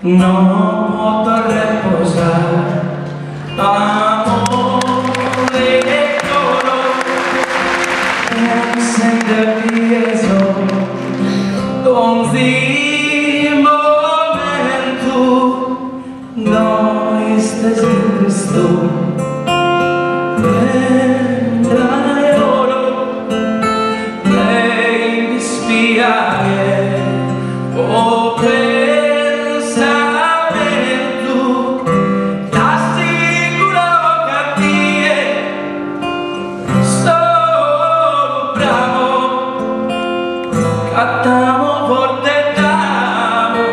no può reposar, amore e dolor, encender eso, donde momento no estés libre tú. O pensamento t'assicuro che a te sono bravo, cantamo forte t'amo,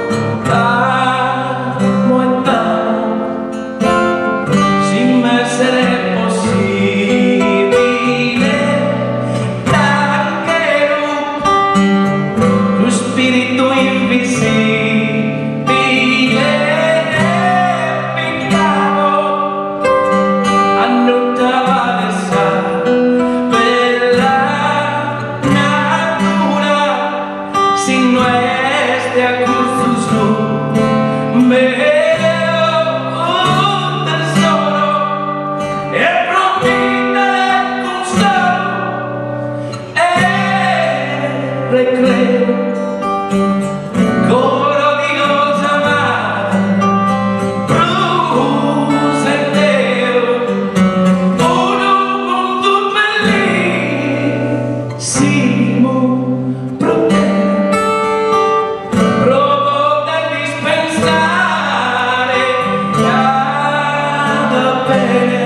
t'amo e t'amo, sin me essere possibile lo spirito invisibile pintavo a notava esa bella natura sin nuestra cursus meo un tesoro e promina del consolo e recreo. Coro di cosa amata, brusa e Deo, uno con tutto bellissimo, provo da dispensare cada bene.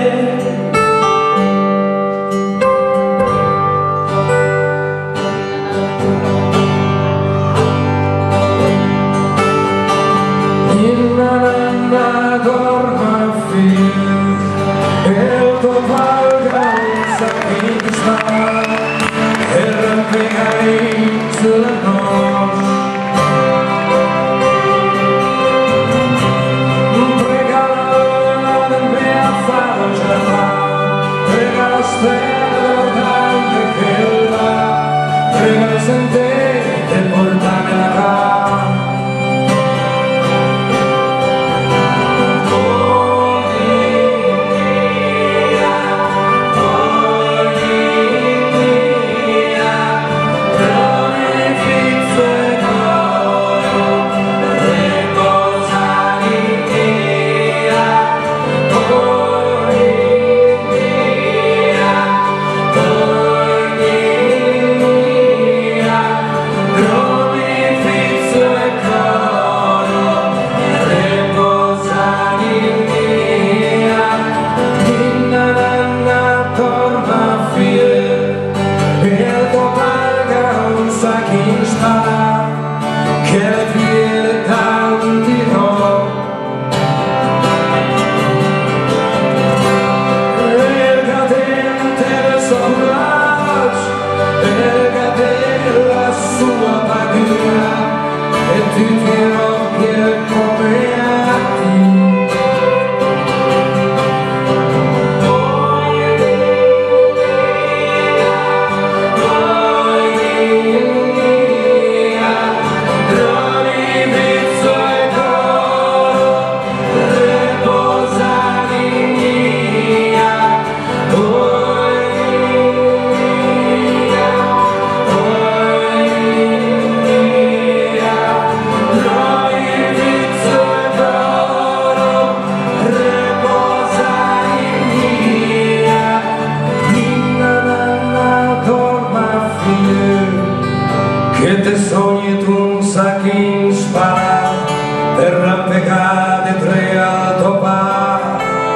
Che te sogni tu un sacchino spara per rampegare tre alto par.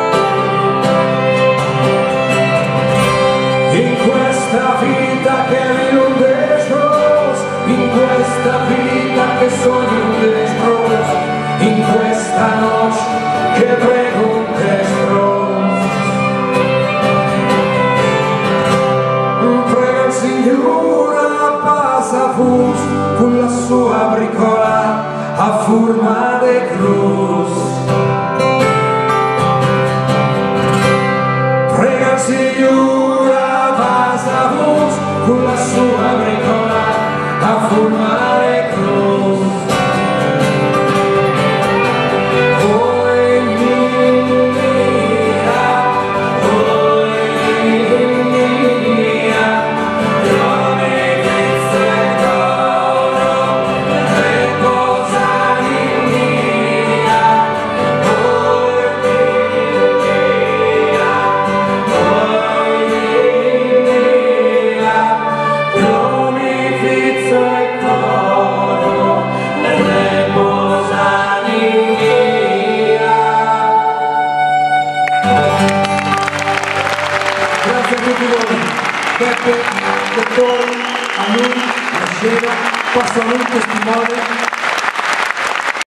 In questa vita che vivi un destros, in questa vita che sogni un destros, in questa noche che prego un destros. Prega il Signore fus con la sua bricola a forma de cruz. Prega il Signore a fus con la sua bricola a forma de cruz. Peppe, dottori, a lui, la scena, passo a lui il testimone.